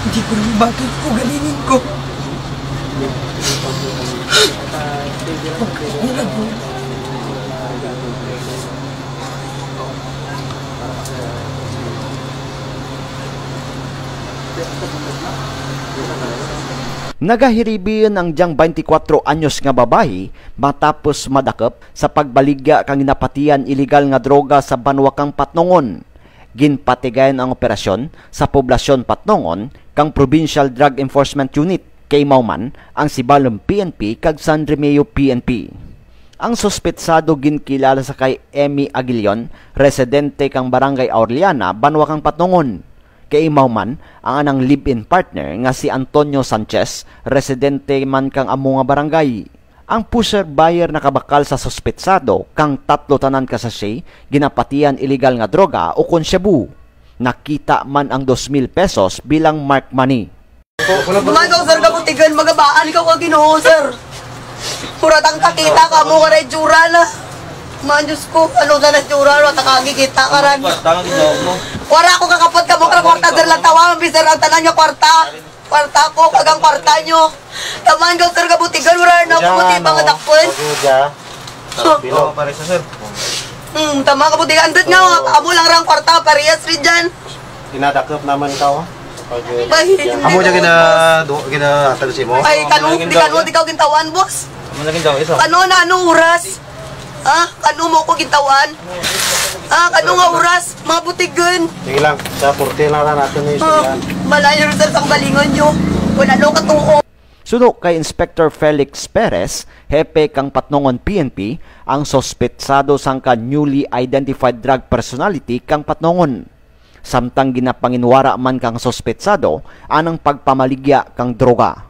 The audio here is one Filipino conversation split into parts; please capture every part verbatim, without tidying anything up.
Hindi ko rin bakit ko galingin ko. Pagkakulang mo. Nagahiribiyon ang diyang twenty-four anyos nga babayi matapos madakop sa pagbaligya kang ginapatian iligal nga droga sa banwakang Patnongon. Ginpatigayan ang operasyon sa poblasyon Patnongon kang Provincial Drug Enforcement Unit kay mauman ang Sibalom P N P kag San Remeo P N P. Ang suspetsado ginkilala sa kay Emmy Aguilion, residente kang Barangay Aureliana, banwakang Patnongon. Kay mauman ang anang live-in partner nga si Antonio Sanchez, residente man kang amo nga barangay. Ang pusher buyer nakabakal sa suspetsado kang tatlo tanan kasasay ginapatian illegal nga droga o konsyabu. Nakita man ang two mil pesos bilang mark money. Mga ikaw sir kabutigan magabaan ikaw kang Ginoo sir. Kuratang kakita ka mo ka na itsura na. Man Diyos ko, ano na natsura, ano, takagigita ka rin. Wala ko kakapot ka mo ka kwarta, sir lang tawa, sir, ang tanan nyo kwarta. Kwarta ko, kagang kwarta nyo. Tamaan ka, sir, kabutigan, wala na ako, buti ba nga dakpon? Bilang pa rin sa sir. Hmm, tama kabutigan, andot nga, amo lang rang kwarta, parehas rin dyan. Inadakop naman ka, oh. Amo dyan gina, gina, atalsi mo? Ay, kanu, di kanu, di ka gintawan, boss. Amo na gindaw, isa. Kanu na, ano oras? Ah, kanu mo ko gintawan? Ah, kanu nga oras? Mga butigan. Sige lang, sa forte lang na natin na istoryan. Malayo rin sa balingon nyo. Kung ano katuo. Suno kay Inspector Felix Perez, hepe kang Patnongon P N P, ang sospetsado sang ka newly identified drug personality kang Patnongon. Samtang ginapanginwara man kang sospetsado, anang pagpamaligya kang droga.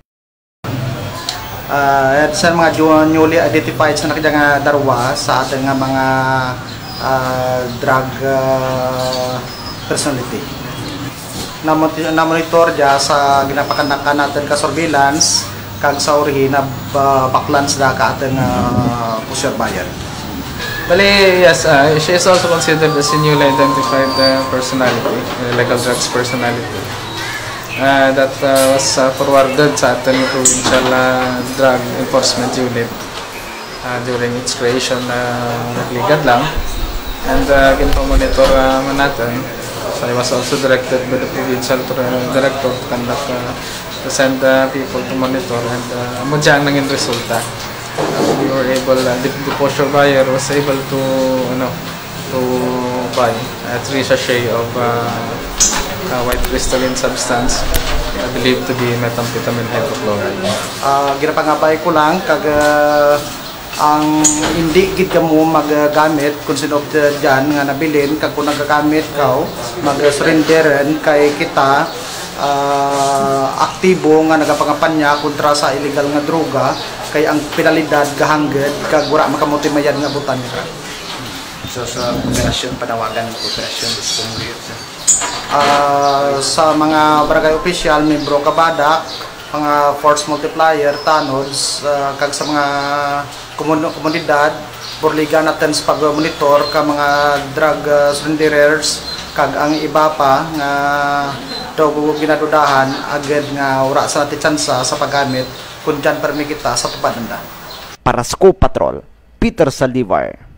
Uh, sa mga newly identified sa nakita nga darwa sa ating nga mga uh, drug uh, personality. Na-monitor dya sa ginapakanakan natin ka surveillance kag sa orihin na uh, baklans da ka ating uh, pusher buyer. Bali, yes, uh, she is also considered as a newly identified uh, personality, illegal drugs personality. Uh, that uh, was uh, forwarded sa ating Provincial uh, Drug Enforcement Unit uh, during its creation na uh, nagligad lang, and uh, ginpo-monitor uh, man natin. So I was also directed by the Provincial uh, Director to conduct uh, to send uh, people to monitor, and uh, mo dyan nanging resulta. Uh, we were able, uh, the, the pusher buyer was able to ano, to buy uh, three sachet of uh, Uh, white crystalline substance, I believe to be methamphetamine hydrochloride. Uh, ginapangabay ko lang kag uh, ang hindi gid ka mo magagamit kung sino dyan nga nabilin kag kung nagagamit ka mag-surrenderan kay kita uh, aktibo nga nagapangapanya kontra sa illegal nga droga kay ang penalidad gahangged kag wala makamotimayan nga butan ka. So sa operasyon panawagan ng operasyon distinguished. Uh, sa mga barangay official, membro kabadak, mga force multiplier, tanods, uh, kag sa mga komun komunidad, burligan natin sa pag-monitor ka mga drug uh, surrenderers, kag ang iba pa nga daw ginadudahan agad nga wala sa natin tsansa sa paggamit kung dyan permi kita sa papadanda. Para sa Scoop Patrol, Peter Saldivar.